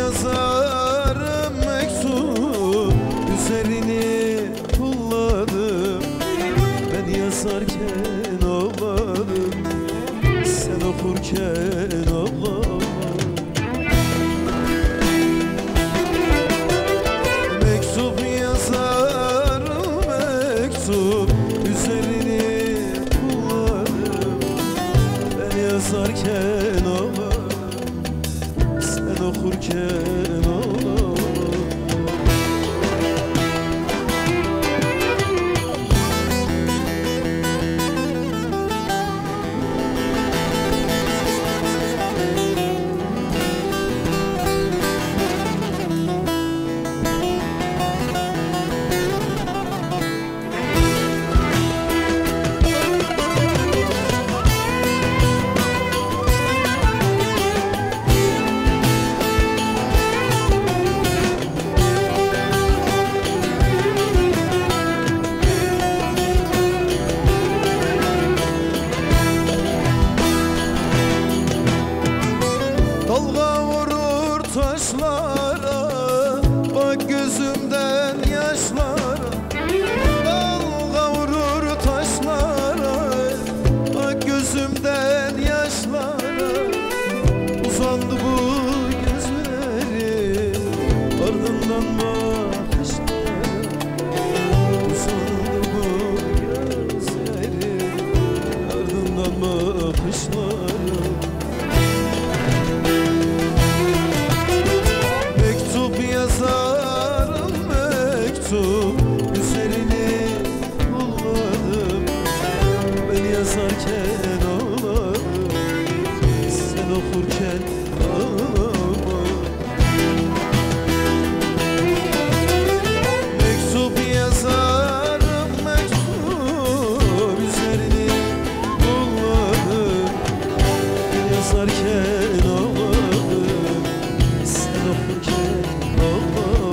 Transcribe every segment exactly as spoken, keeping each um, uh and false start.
yazarım mektup, üzerini pulladım. Ben yazarken ağladım, sen okurken ağlama. Mektup yazarım mektup, üzerini pulladım. Ben yazarken ağladım, sen okurken ağlama. Dalga vurur taşlara, bak gözümden yaşlara. Dalga vurur taşlara, bak gözümden yaşlara. Uzandı bu gözleri, ardından bakışlara. Uzandı bu gözleri, ardından bakışlara. Yazarım mektup, üzerini pulladım. Ben yazarken ağladım, sen okurken ağlama. Mektup yazarım mektup, üzerini pulladım. Ben yazarken ağladım, sen okurken ağlama.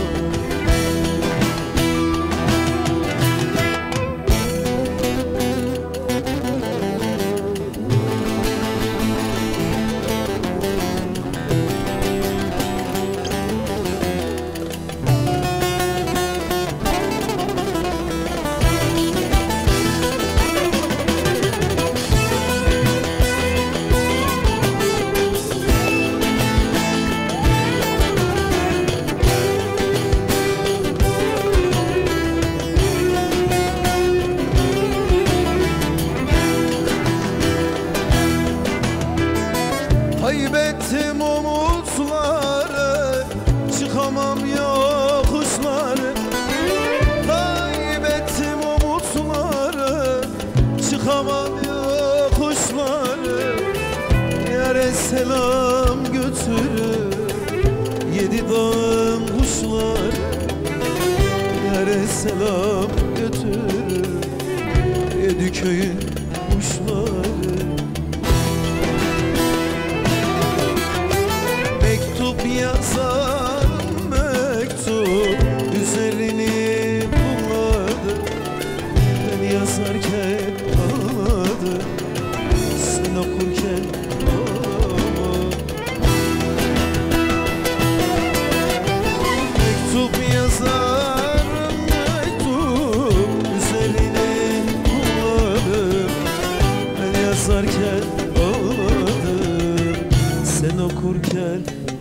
Kaybettim umutları, çıkamam yokuşları. Kaybettim umutları, çıkamam yokuşları. Yâre selam götürür yedi dağın kuşları. Yâre selam götürür yedi köyün kuşları. Yazarım mektup, üzerini pulladım. Ben yazarken ağladım, sen okurken ağlama. Mektup yazarım mektup, üzerini pulladım. Ben yazarken ağladım, sen okurken